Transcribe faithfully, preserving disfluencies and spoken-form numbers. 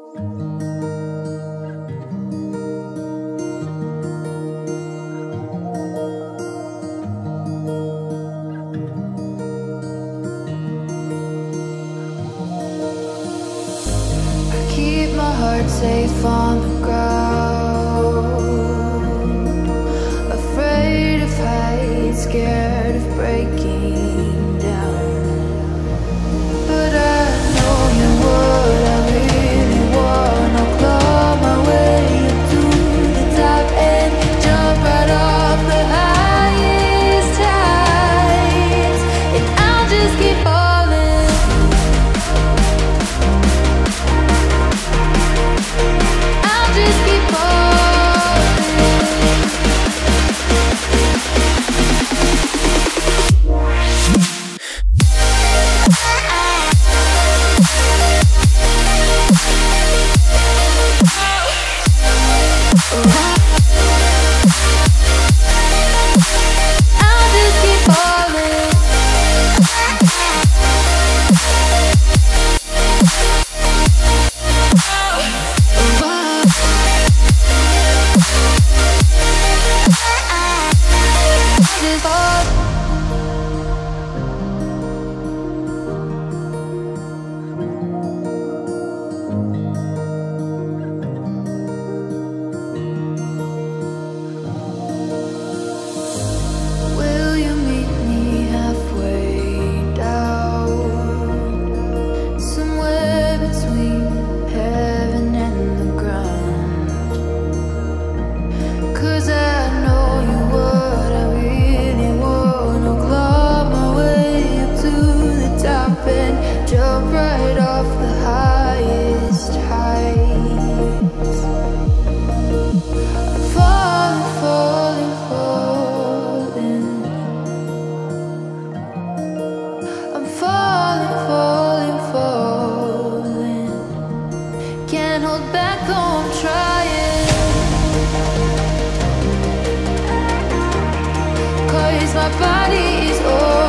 Keep my heart safe on the ground, afraid of heights, scared of breaking down. But I know you what I really want. I'll claw my way up to the top and jump right off the highest heights, and I'll just keep falling. I'll just keep my body is all